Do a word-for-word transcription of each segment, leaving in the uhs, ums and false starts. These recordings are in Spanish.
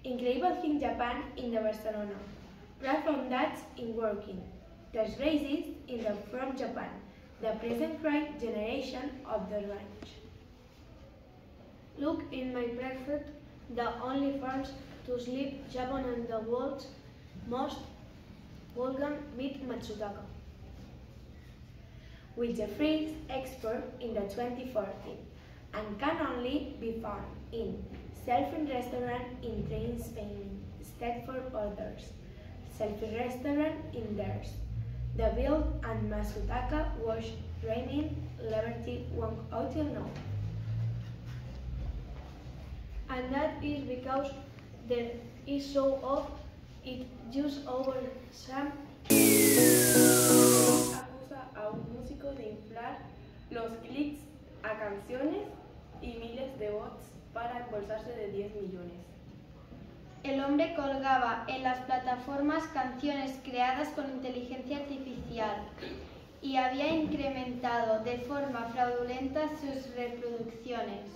Incredible thing Japan in the Barcelona. Proud from dads in working. There's races in the from Japan. The present right generation of the ranch. Look in my perfect, the only farms to sleep Japan and the world's most Wolfgang meet Matsutaka. With the freaks expert in the twenty fourteen and can only be found in Selfie restaurant in Train Spain, Stedford Orders, Selfie restaurant in theirs. The Build and Matsutaka was raining Liberty one until now. And that is because there is so of it just over some. Acusa a un músico de inflar los clics a canciones y miles de bots para embolsarse de diez millones. El hombre colgaba en las plataformas canciones creadas con inteligencia artificial y había incrementado de forma fraudulenta sus reproducciones.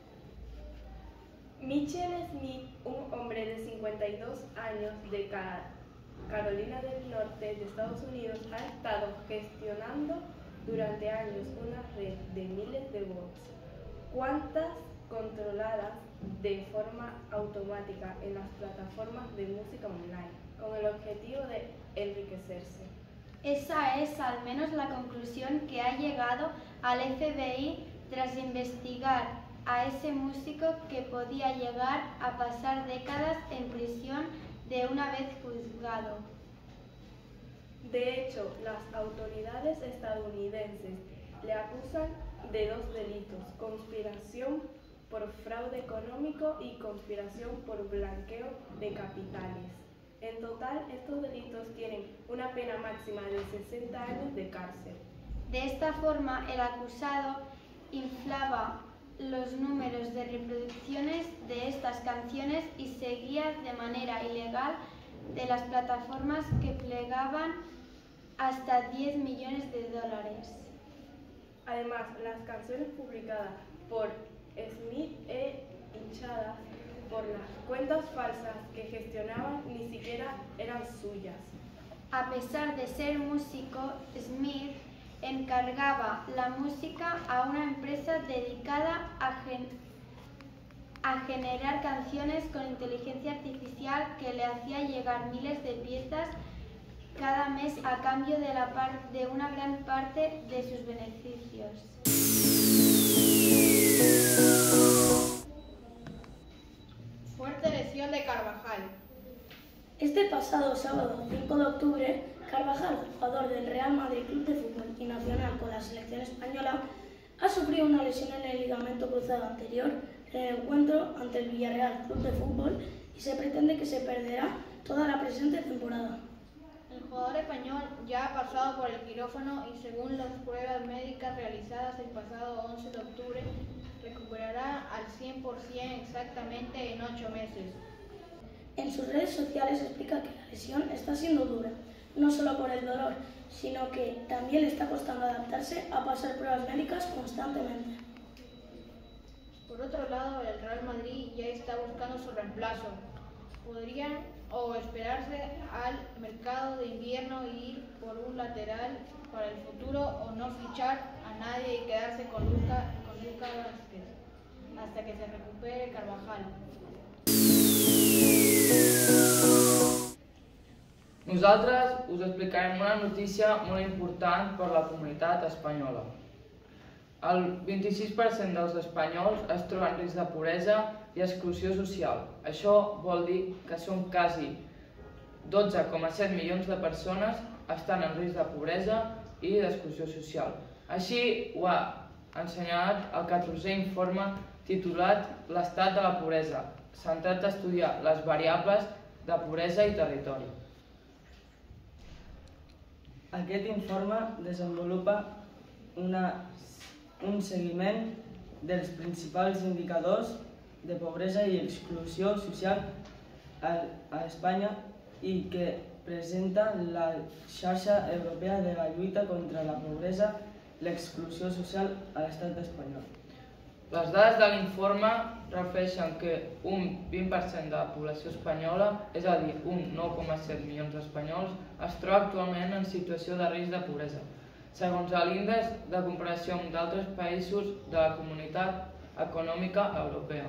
Mitchell Smith, un hombre de cincuenta y dos años de Carolina del Norte de Estados Unidos, ha estado gestionando durante años una red de miles de bots, cuantas controladas de forma automática en las plataformas de música online, con el objetivo de enriquecerse. Esa es al menos la conclusión que ha llegado al F B I tras investigar a ese músico que podía llegar a pasar décadas en prisión de una vez juzgado. De hecho, las autoridades estadounidenses le acusan de dos delitos: conspiración por fraude económico y conspiración por blanqueo de capitales. En total, estos delitos tienen una pena máxima de sesenta años de cárcel. De esta forma, el acusado inflaba los números de reproducciones de estas canciones y seguía de manera ilegal de las plataformas que plegaban hasta diez millones de dólares. Además, las canciones publicadas por Smith e hinchadas por las cuentas falsas que gestionaban ni siquiera eran suyas. A pesar de ser músico, Smith encargaba la música a una empresa dedicada a, gen a generar canciones con inteligencia artificial que le hacía llegar miles de piezas cada mes a cambio de, la par de una gran parte de sus beneficios. Fuerte lesión de Carvajal. Este pasado sábado cinco de octubre, Carvajal, jugador del Real Madrid Club de Fútbol y nacional con la selección española, ha sufrido una lesión en el ligamento cruzado anterior en el encuentro ante el Villarreal Club de Fútbol y se pretende que se perderá toda la presente temporada. El jugador español ya ha pasado por el quirófano y, según las pruebas médicas realizadas el pasado once de octubre, recuperará al cien por cien exactamente en ocho meses. En sus redes sociales explica que la lesión está siendo dura, no solo por el dolor, sino que también le está costando adaptarse a pasar pruebas médicas constantemente. Por otro lado, el Real Madrid ya está buscando su reemplazo. Podrían o esperarse al mercado de invierno y ir por un lateral para el futuro, o no fichar a nadie y quedarse con Lucas con Lucas Vázquez hasta que se recupere Carvajal. Nosaltres us explicarem una notícia molt important per a la comunitat espanyola. El vint-i-sis per cent dels espanyols es troben en risc de pobresa i exclusió social. Això vol dir que són quasi dotze coma set milions de persones estan en risc de pobresa i d'exclusió social. Així ho ha ensenyalat el catorzè informe titulat L'estat de la pobresa, centrat a estudiar les variables de pobresa i territori. Aquest informe desenvolupa una, un seguiment dels principals indicadors de pobresa i exclusió social a, a Espanya i que presenta la xarxa europea de la lluita contra la pobresa i l'exclusió social a l'estat espanyol. Les dades de l'informe refereixen que un vint per cent de la població espanyola, és a dir, un nou coma set milions d'espanyols, es troba actualment en situació de risc de pobresa, segons l'índex de comparació amb d'altres països de la Comunitat Econòmica Europea.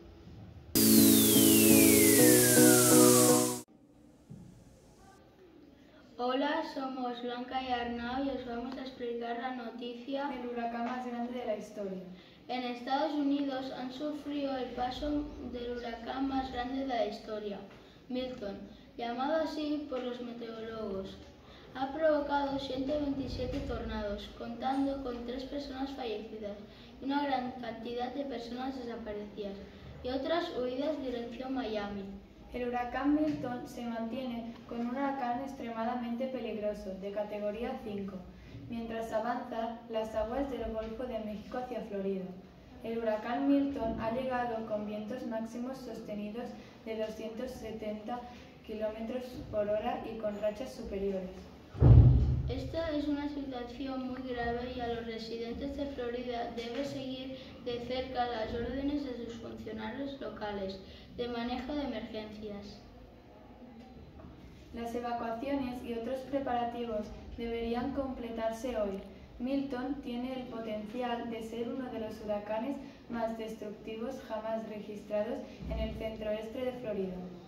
Hola, somos Blanca y Arnau y os vamos a explicar la noticia del huracán más grande de la historia. En Estados Unidos han sufrido el paso del huracán más grande de la historia, Milton, llamado así por los meteorólogos. Ha provocado ciento veintisiete tornados, contando con tres personas fallecidas y una gran cantidad de personas desaparecidas y otras huidas dirección Miami. El huracán Milton se mantiene con un huracán extremadamente peligroso, de categoría cinco, mientras avanza las aguas del Golfo de México hacia Florida. El huracán Milton ha llegado con vientos máximos sostenidos de doscientos setenta kilómetros por hora y con rachas superiores. Esta es una situación muy grave y a los residentes de Florida debe seguir de cerca las órdenes de sus funcionarios locales de manejo de emergencias. Las evacuaciones y otros preparativos deberían completarse hoy. Milton tiene el potencial de ser uno de los huracanes más destructivos jamás registrados en el centro-oeste de Florida.